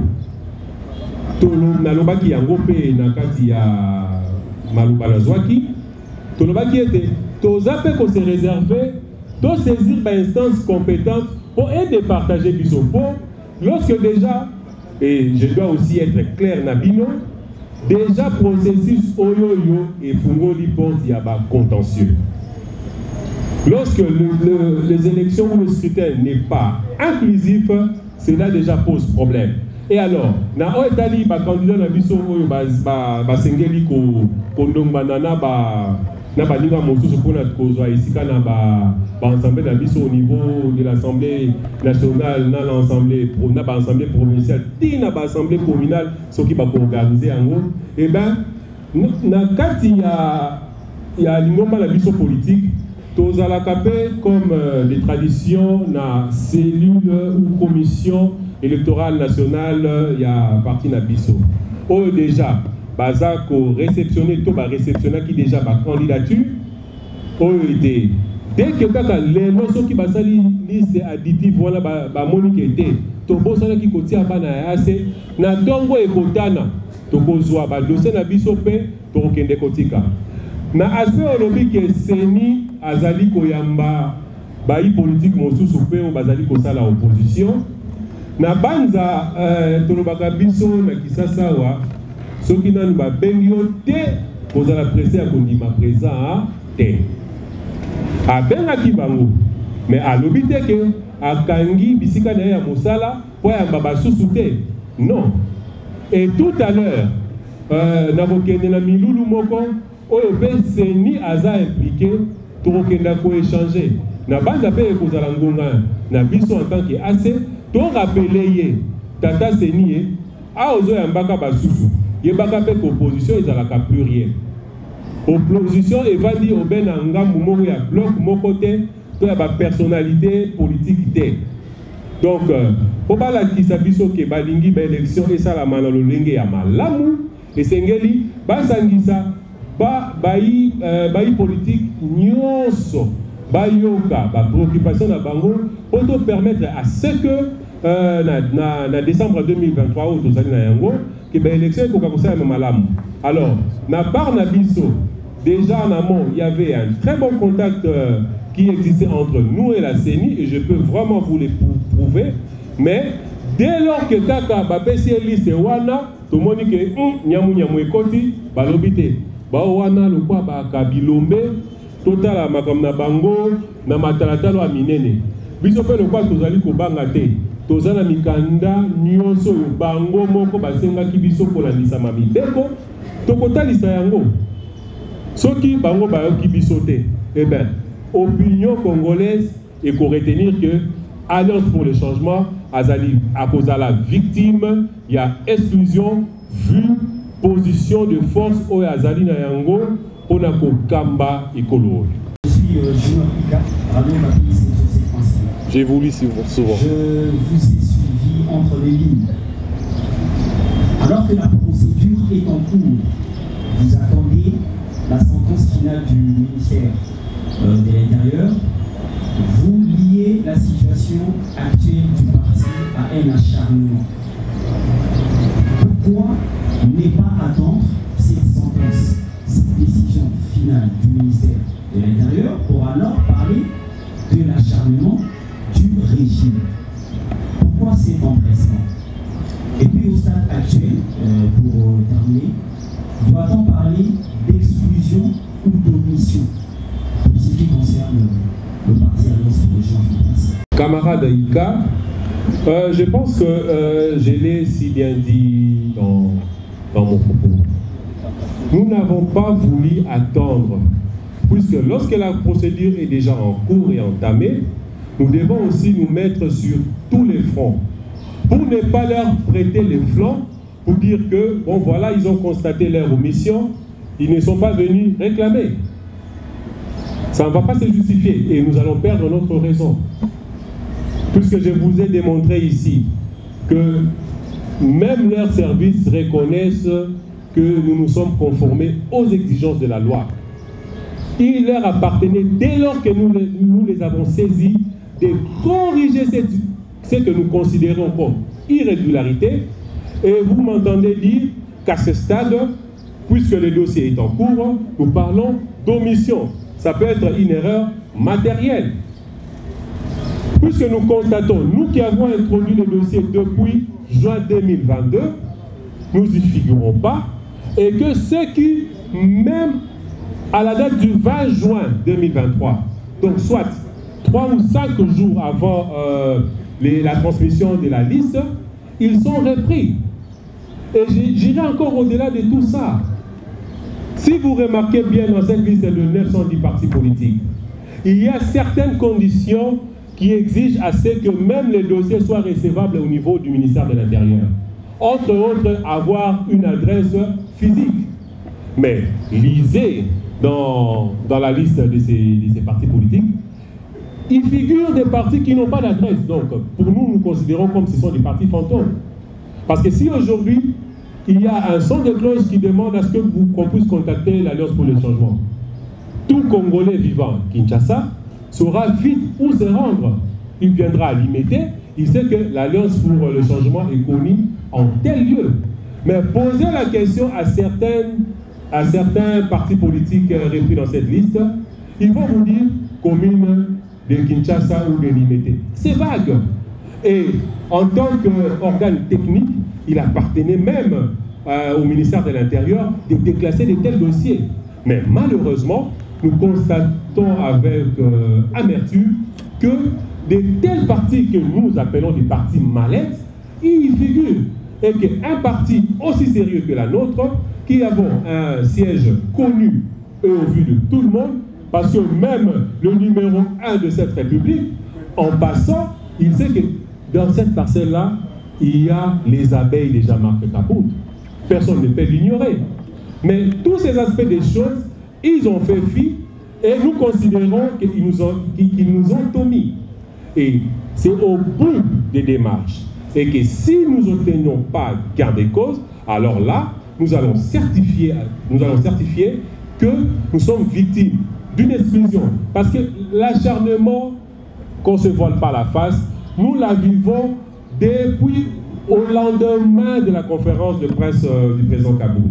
S2: Tolo na lobaki yango pe na kati ya maluba na zwaki. To lobaki était toza pe ko se réserver, to saisir ba instance compétente pour aider partager biso pour lorsque déjà, et je dois aussi être clair Nabino, déjà processus oyoyo et fungoli porte yaba contentieux. Lorsque le, le, les élections ou le scrutin n'est pas inclusif, cela déjà pose problème. Et alors, na oetali ba candidat na biso oyo ba ba sengeli ko kondongba na ba na ba linga mosusu pona kozwa isika na ba ba ensemble na biso au niveau de l'Assemblée nationale, na l'Assemblée na ba assemblée provinciale, ti na ba assemblée communale soki ba ko organiser yango. Et ben na kati ya ya lingomba na biso politique tozala kapé comme euh, les traditions na cellule ou commission électorale nationale il y a parti na biso. Oh déjà baza ko réceptionner to ba réceptionner qui déjà ba candidature. Oh été dès que kaka les noms qui basali liste additive voilà ba ba monique était to bosana ki kotia bana assez na tongo ekotana to kozwa ba dossier na biso pe to kende kotika. Na aspect olobi ke seni azali koyamba bayi politique mosusu pe o bazali kosala opposition na banza euh, tolobaka biso na kisasa wa soki nanu ba bengi yo te kozala pressé ya kondima présent te abengaki bango mais alobi te ke akangi bisika na ya mosala po yamba basusu te non. Et tout à l'heure euh, na kokende na milulu moko oyo pe seni aza impliqué tokokenda ko échanger na banza pe ekozala ngonga na biso en tant que assez to rappeler ye tata seni ye a ozo yambaka basusu ye baka pe opposition ezalaka plus rien. Opposition evandi obena ngambu moko ya bloc moko te to ya ba personnalité politique te. Donc po bala kisa biso ke balingi ba élection esalama na lolenge ya malamu esengeli basangisa ba bayi euh, bayi politique nyonso bayoka ba préoccupation na bango pour te permettre à ce que euh, na, na, na décembre deux mille vingt-trois ou tozali na yango que ba élection ko kakosala na malamu. Alors na part na biso déjà en amont il y avait un très bon contact euh, qui existait entre nous et la C E N I et je peux vraiment vous le prouver, mais dès lors que kaka ba P C L liste wana to moni ke nyamu nyamu ekoti balobite ba wana lokwa ba kabilombe totala makam na bango na matalatalo a minene biso pe lokwa tozali ko banga te tozana mikanda nyonso yo bango moko basenga ki biso kolandisa mabideko tokotalisa yango soki bango bayoki biso te. Eh ben opinion congolaise et qu'on retenir que Alliance pour le changement azali à cause de la victime il y a exclusion vu position de force au azali na yango on a ko kamba écolo.
S12: Je suis euh, Junior Pika, Radio Mapi Français.
S2: J'ai voulu souvent.
S12: Je vous ai suivi entre les lignes. Alors que la procédure est en cours, vous attendez la sentence finale du ministère euh, de l'Intérieur. Vous liez la situation actuelle du parti à un acharnement. Pourquoi ne pas attendre cette sentence, cette décision finale du ministère de l'Intérieur pour alors parler de l'acharnement du régime? Pourquoi cet empressement? Et puis au stade actuel, euh, pour terminer, doit-on parler d'exclusion ou d'omission pour ce qui concerne le parti Alliance pour le changement?
S2: Camarade Ika, euh, je pense que euh, je l'ai si bien dit dans, dans mon propos. Nous n'avons pas voulu attendre, puisque lorsque la procédure est déjà en cours et entamée, nous devons aussi nous mettre sur tous les fronts, pour ne pas leur prêter les flancs, pour dire que, bon voilà, ils ont constaté leur omission, ils ne sont pas venus réclamer. Ça ne va pas se justifier et nous allons perdre notre raison. Puisque je vous ai démontré ici que même leurs services reconnaissent que nous nous sommes conformés aux exigences de la loi. Il leur appartenait, dès lors que nous les, nous les avons saisis, de corriger cette, ce que nous considérons comme irrégularité. Et vous m'entendez dire qu'à ce stade, puisque le dossier est en cours, nous parlons d'omission. Ça peut être une erreur matérielle. Puisque nous constatons, nous qui avons introduit le dossier depuis juin deux mille vingt-deux, nous n'y figurons pas, et que ceux qui, même à la date du vingt juin deux mille vingt-trois, donc soit trois ou cinq jours avant euh, les, la transmission de la liste, ils sont repris. Et j'irai encore au-delà de tout ça. Si vous remarquez bien dans cette liste de neuf cent dix partis politiques, il y a certaines conditions qui exigent à ce que même les dossiers soient recevables au niveau du ministère de l'Intérieur. Entre autres, avoir une adresse physique. Mais lisez dans, dans la liste de ces, de ces partis politiques, il figure des partis qui n'ont pas d'adresse. Donc, pour nous, nous considérons comme ce sont des partis fantômes. Parce que si aujourd'hui, il y a un son de cloche qui demande à ce qu'on puisse contacter l'Alliance pour le changement, tout Congolais vivant Kinshasa saura vite où se rendre. Il viendra à l'Imité, il sait que l'Alliance pour le changement est connue en tel lieu. Mais poser la question à, certaines, à certains partis politiques repris dans cette liste, ils vont vous dire commune de Kinshasa ou de l'Imité. C'est vague. Et en tant qu'organe technique, il appartenait même euh, au ministère de l'Intérieur de déclasser de tels dossiers. Mais malheureusement, nous constatons avec euh, amertume que de tels partis que nous appelons des partis mallettes, ils y figurent. Et qu'un parti aussi sérieux que la nôtre, qui avons un siège connu et au vu de tout le monde, parce que même le numéro un de cette République, en passant, il sait que dans cette parcelle-là, il y a les abeilles de Jean-Marc Kabound. Personne ne peut l'ignorer. Mais tous ces aspects des choses, ils ont fait fi et nous considérons qu'ils nous ont, qu'ils nous ont omis. Et c'est au bout des démarches. Et que si nous n'obtenions pas gain de cause, alors là, nous allons certifier, nous allons certifier que nous sommes victimes d'une exclusion. Parce que l'acharnement qu'on ne se voile pas la face, nous la vivons depuis au lendemain de la conférence de presse euh, du président Kabound.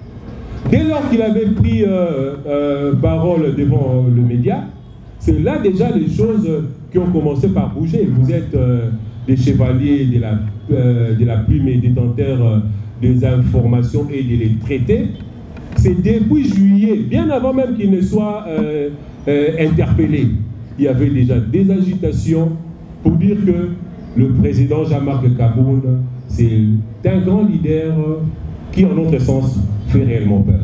S2: Dès lors qu'il avait pris euh, euh, parole devant le média, c'est là déjà les choses qui ont commencé par bouger. Vous êtes euh, des chevaliers de la, euh, de la plume et détenteurs euh, des informations et de les traiter. C'est depuis juillet, bien avant même qu'il ne soit euh, euh, interpellé, il y avait déjà des agitations pour dire que le président Jean-Marc Kabound, c'est un grand leader qui, en notre sens, fait réellement peur.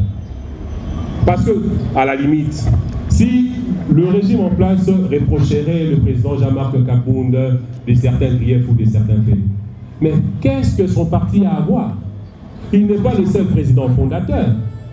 S2: Parce que, à la limite, si le régime en place reprocherait le président Jean-Marc Kabound de certains griefs ou de certains faits, mais qu'est-ce que son parti a à voir? Il n'est pas le seul président fondateur.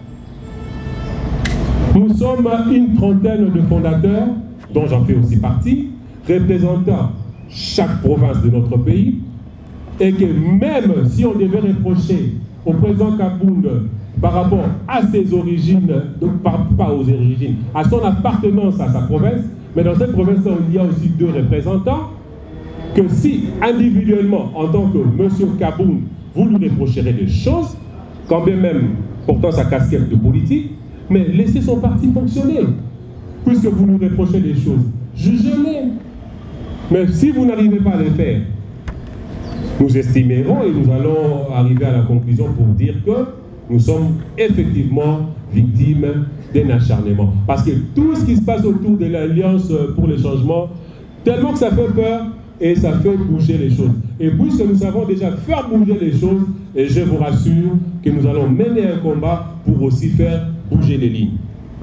S2: Nous sommes une trentaine de fondateurs, dont j'en fais aussi partie, représentant chaque province de notre pays, et que même si on devait reprocher au président Kabound par rapport à ses origines, donc par, pas aux origines, à son appartenance à sa province, mais dans cette province-là, il y a aussi deux représentants, que si individuellement, en tant que M. Kabound, vous lui reprocherez des choses, quand bien même portant sa casquette de politique, mais laissez son parti fonctionner, puisque vous nous reprochez des choses, jugez-les. Mais si vous n'arrivez pas à le faire, nous estimerons et nous allons arriver à la conclusion pour dire que nous sommes effectivement victimes d'un acharnement. Parce que tout ce qui se passe autour de l'Alliance pour le changement, tellement que ça fait peur et ça fait bouger les choses. Et puisque nous savons déjà faire bouger les choses, et je vous rassure que nous allons mener un combat pour aussi faire bouger les lignes.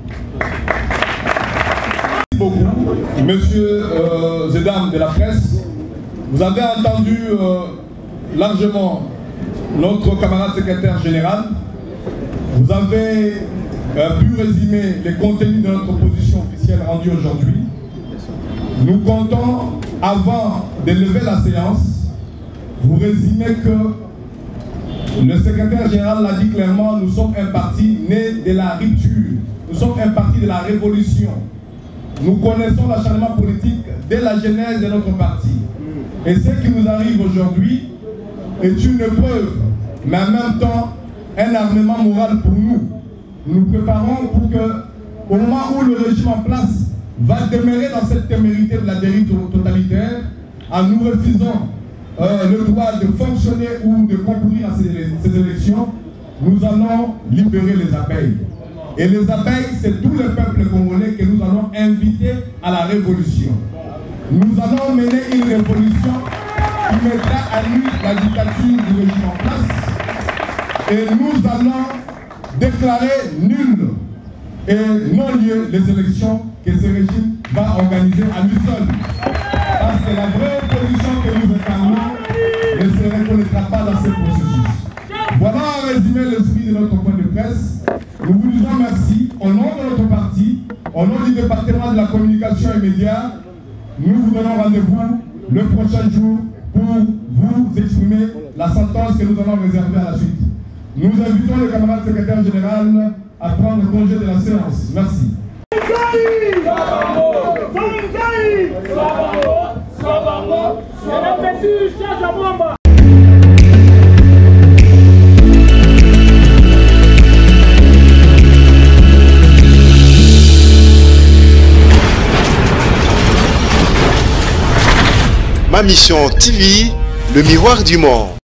S4: Beaucoup. Monsieur euh, Zedam de la presse, vous avez entendu euh, largement notre camarade secrétaire général. Vous avez euh, pu résumer les contenus de notre position officielle rendue aujourd'hui. Nous comptons, avant de lever la séance, vous résumer que le secrétaire général l'a dit clairement, nous sommes un parti né de la rupture, nous sommes un parti de la révolution. nous connaissons l'acharnement politique dès la genèse de notre parti. Et ce qui nous arrive aujourd'hui est une épreuve, mais en même temps un armement moral pour nous. Nous nous préparons pour que, au moment où le régime en place va demeurer dans cette témérité de la dérive totalitaire, en nous refusant euh, le droit de fonctionner ou de concourir à ces, ces élections, nous allons libérer les abeilles. Et les abeilles, c'est tout le peuple congolais que nous allons inviter à la révolution. Nous allons mener une révolution qui mettra à nu la dictature du régime en place. Et nous allons déclarer nulles et non lieu les élections que ce régime va organiser à lui seul. Parce que la vraie opposition que nous incarnons ne se reconnaîtra pas dans ce processus. Voilà en résumé l'esprit de notre point de presse. Nous vous disons merci au nom de notre parti, au nom du département de la communication et médias. Nous vous donnons rendez-vous le prochain jour pour vous exprimer la sentence que nous allons réserver à la suite. Nous invitons le camarade secrétaire général à prendre congé de la séance. Merci.
S3: Ma mission T V, le miroir du monde.